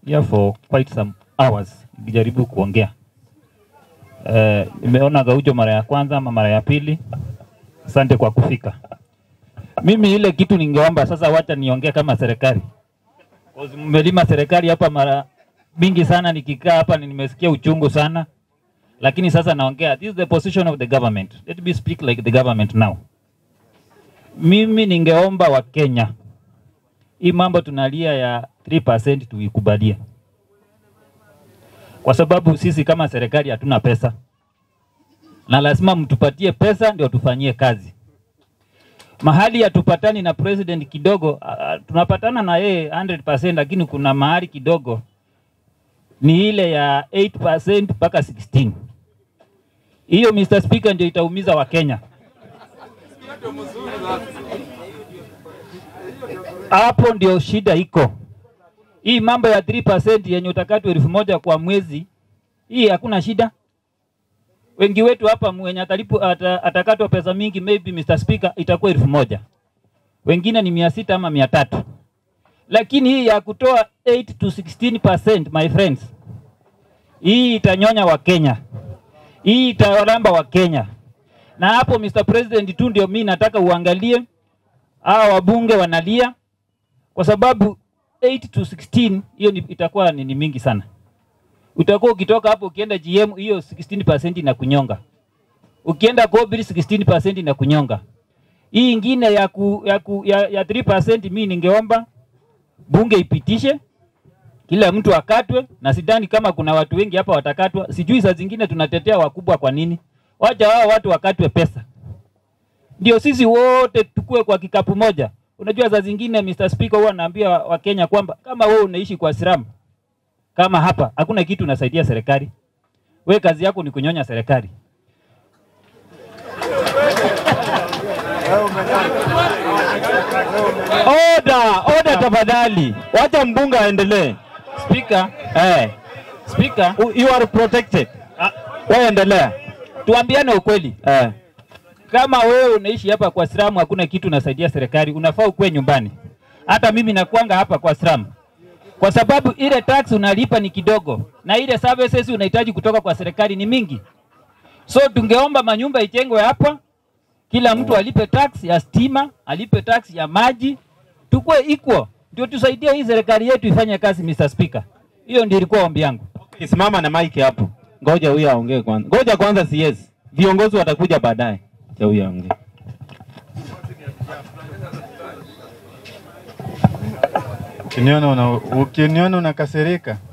here for quite some hours nikijaribu kuongea. Nimeona Gaucho mara ya kwanza ama mara ya pili. Asante kwa kufika. Mimi ile kitu ningeomba sasa, wacha niongee kama serikali. Mmelima serikali hapa mara mingi sana, nikikaa hapa nimesikia uchungu sana. Lakini sasa naongea, this is the position of the government. Let me speak like the government now. Mimi ningeomba wa Kenya, hii mambo tunalia ya 3% tuikubalie. Kwa sababu sisi kama serikali hatuna pesa. Na lazima mtupatie pesa ndio tufanyie kazi. Mahali ya tupatani na president kidogo, tunapatana na yeye 100%, lakini kuna mahali kidogo ni ile ya 8% mpaka 16. Hiyo Mr. Speaker ndio itaumiza wa Kenya. Hapo ndio shida iko. Hii mambo ya 3% yenye utakatwa 1,000 kwa mwezi, hii hakuna shida. Wengi wetu hapa mwenye atakatwa pesa mingi, maybe Mr. Speaker, itakuwa 1,000. Wengine ni 600 ama 300. Lakini hii ya kutoa 8 to 16%, my friends, hii itanyonya wa Kenya. Hii itawalamba wa Kenya. Na hapo Mr. President tu ndio mimi nataka uangalie hao wabunge wanalia, kwa sababu 8 to 16 hiyo itakuwa ni mingi sana. Utakuwa ukitoka hapo ukienda GM, hiyo 16% inakunyonga. Ukienda Kobiri 16% inakunyonga. Hii ingine ya 3% mimi ningeomba bunge ipitishe kila mtu akatwe, na sidhani kama kuna watu wengi hapa watakatwa. Sijui saa zingine tunatetea wakubwa kwa nini. Wacha wao watu wakatwe pesa. Ndio sisi wote tukue kwa kikapu moja. Unajua saa zingine Mr. Speaker huwa anaambia wa Kenya kwamba kama wewe unaishi kwa Islam kama hapa, hakuna kitu unasaidia serikali. Wewe kazi yako ni kunyonya serikali. Order tafadhali. Wacha mbunge aendelee. Speaker, Speaker, you are protected. Wewe endelea. Tuambiane ukweli. Kama wewe unaishi hapa kwa Islam, hakuna kitu unasaidia serikali, unafaa ukue nyumbani. Hata mimi nakuanga hapa kwa Islam. Kwa sababu ile tax unalipa ni kidogo, na ile services unahitaji kutoka kwa serikali ni mingi. So tungeomba manyumba ijengwe hapa, kila mtu alipe tax ya stima, alipe tax ya maji, tukue equal. Ndio tusaidie hii serikali yetu ifanye kazi, Mr. Speaker. Hiyo ndio ilikuwa ombi yangu. Simama na mic hapo. Ngoja huyu aongee kwanza. Ngoja kwanza CS. Viongozi watakuja baadaye. Acha huyu aongee. Ukiniona unakasirika,